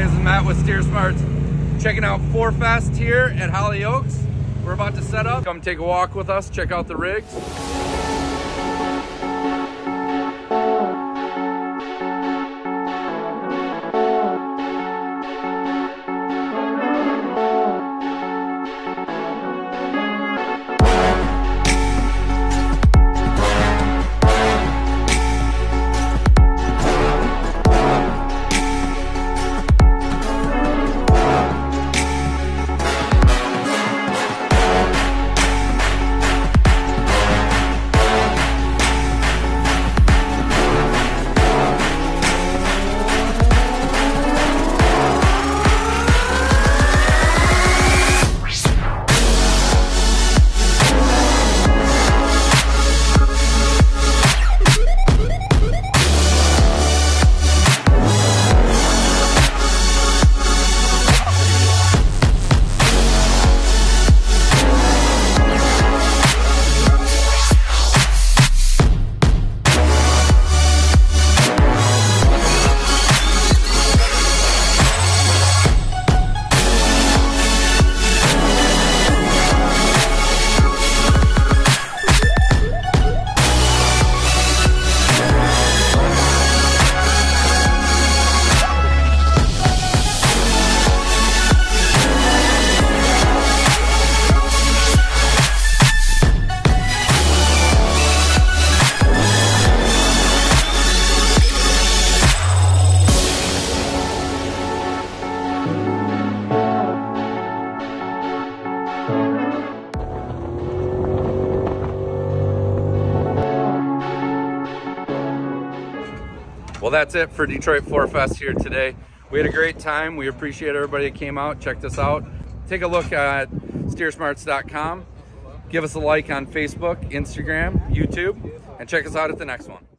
Hey, this is Matt with Steer Smarts, checking out 4Fest here at Hollyoaks. We're about to set up. Come take a walk with us, check out the rigs. Well, that's it for Detroit 4Fest here today. We had a great time. We appreciate everybody that came out, checked us out. Take a look at steersmarts.com. Give us a like on Facebook, Instagram, YouTube, and check us out at the next one.